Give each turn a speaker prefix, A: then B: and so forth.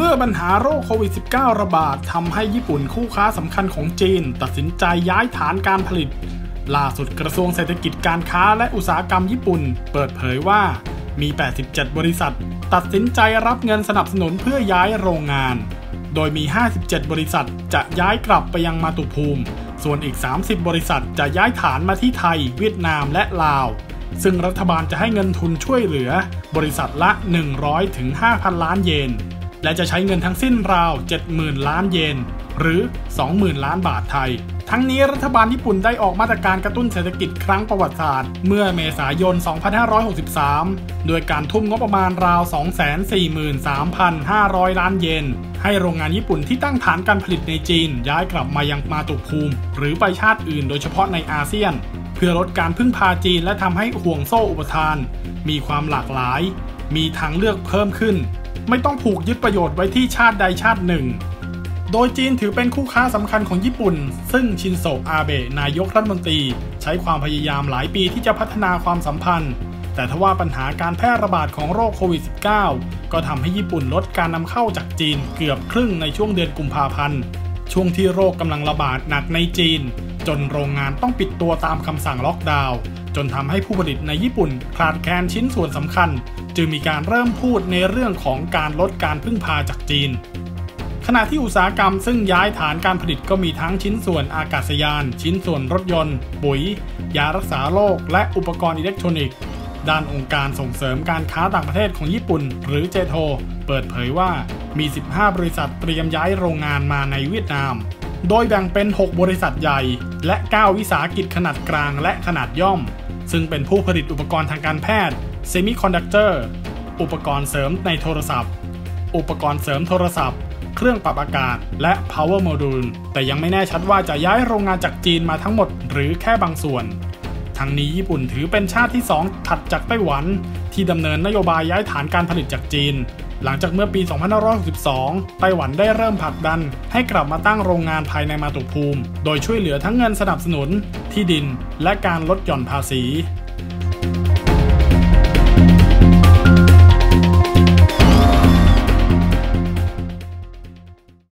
A: มื่อปัญหาโรคโควิด -19 ระบาดทำให้ญี่ปุ่นคู่ค้าสำคัญของจีนตัดสินใจย้ายฐานการผลิตล่าสุดกระทรวงเศรษฐกิจการค้าและอุตสาหกรรมญี่ปุ่นเปิดเผยว่ามี 87 บริษัทตัดสินใจรับเงินสนับสนุนเพื่อย้ายโรงงานโดยมี 57 บริษัทจะย้ายกลับไปยังมาตุภูมิส่วนอีก 30 บริษัทจะย้ายฐานมาที่ไทยเวียดนามและลาวซึ่งรัฐบาลจะให้เงินทุนช่วยเหลือบริษัทละ 100 ถึง 5,000 ล้านเยนและจะใช้เงินทั้งสิ้นราว 70,000 ล้านเยนหรือ 20,000 ล้านบาทไทยทั้งนี้รัฐบาลญี่ปุ่นได้ออกมาตรการกระตุ้นเศรษฐกิจครั้งประวัติศาสตร์เมื่อเมษายน 2563 โดยการทุ่มงบประมาณราว 243,500 ล้านเยนให้โรงงานญี่ปุ่นที่ตั้งฐานการผลิตในจีนย้ายกลับมายังมาตุภูมิหรือไปชาติอื่นโดยเฉพาะในอาเซียนเพื่อลดการพึ่งพาจีนและทำให้ห่วงโซ่อุปทานมีความหลากหลายมีทางเลือกเพิ่มขึ้นไม่ต้องผูกยึดประโยชน์ไว้ที่ชาติใดชาติหนึ่งโดยจีนถือเป็นคู่ค้าสำคัญของญี่ปุ่นซึ่งชินโซอาเบะนายกรัฐมนตรีใช้ความพยายามหลายปีที่จะพัฒนาความสัมพันธ์แต่ทว่าปัญหาการแพร่ระบาดของโรคโควิด -19 ก็ทำให้ญี่ปุ่นลดการนำเข้าจากจีนเกือบครึ่งในช่วงเดือนกุมภาพันธ์ช่วงที่โรคกำลังระบาดหนักในจีนจนโรงงานต้องปิดตัวตามคำสั่งล็อกดาวน์จนทำให้ผู้ผลิตในญี่ปุ่นขาดแคลนชิ้นส่วนสำคัญจึงมีการเริ่มพูดในเรื่องของการลดการพึ่งพาจากจีนขณะที่อุตสาหกรรมซึ่งย้ายฐานการผลิตก็มีทั้งชิ้นส่วนอากาศยานชิ้นส่วนรถยนต์ปุ๋ยยารักษาโรคและอุปกรณ์อิเล็กทรอนิกส์ด้านองค์การส่งเสริมการค้าต่างประเทศของญี่ปุ่นหรือเจโทเปิดเผยว่ามี 15 บริษัทเตรียมย้ายโรงงานมาในเวียดนามโดยแบ่งเป็น 6 บริษัทใหญ่และ 9 วิสาหกิจขนาดกลางและขนาดย่อมซึ่งเป็นผู้ผลิตอุปกรณ์ทางการแพทย์เซมิคอนดักเตอร์อุปกรณ์เสริมในโทรศัพท์อุปกรณ์เสริมโทรศัพท์เครื่องปรับอากาศและ power module แต่ยังไม่แน่ชัดว่าจะย้ายโรงงานจากจีนมาทั้งหมดหรือแค่บางส่วนทั้งนี้ญี่ปุ่นถือเป็นชาติที่ 2 ถัดจากไต้หวันที่ดำเนินนโยบายย้ายฐานการผลิตจากจีนหลังจากเมื่อปี 2562 ไต้หวันได้เริ่มผลักดันให้กลับมาตั้งโรงงานภายในมาตุภูมิโดยช่วยเหลือทั้งเงินสนับสนุนที่ดินและการลดหย่อนภาษี